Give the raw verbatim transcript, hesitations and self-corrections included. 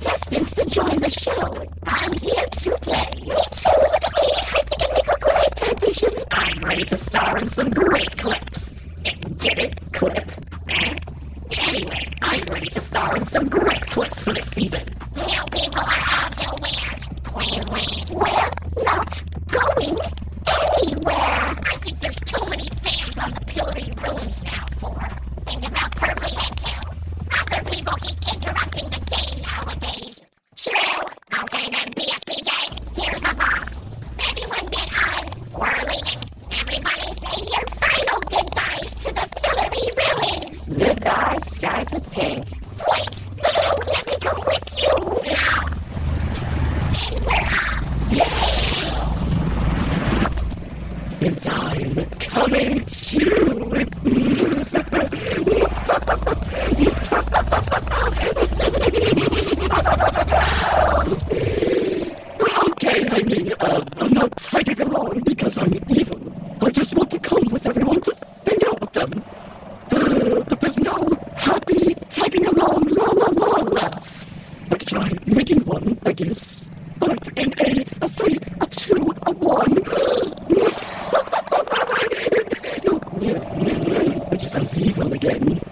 contestants to join the show. I'm here to play. Me too, look at me. I think I make a great transition. I'm ready to star in some great clips. Get it? Clip? Eh? Anyway, I'm ready to star in some great clips for this season. You people are all too weird. Please leave. We're not going anywhere. I think there's too many fans on the Pillory Ruins now for. Think about Purpley Head too. Other people keep interrupting the game nowadays. True. Okay then, B F B gang. Here's a boss. Everyone get on. We're leaving. Everybody say your final goodbyes to the Pillory Ruins. Goodbye, skies of pink. Wait, no, let me go with you now. And we're off. Yeah. And I'm coming too. Okay, I mean, uh, I'm not tagging along because I'm evil. I just want to come with everyone to hang out with them. Uh, but there's no happy tagging along la la la laugh. I could try making one, I guess. But in a, a three, a two, a one. It just sounds evil again.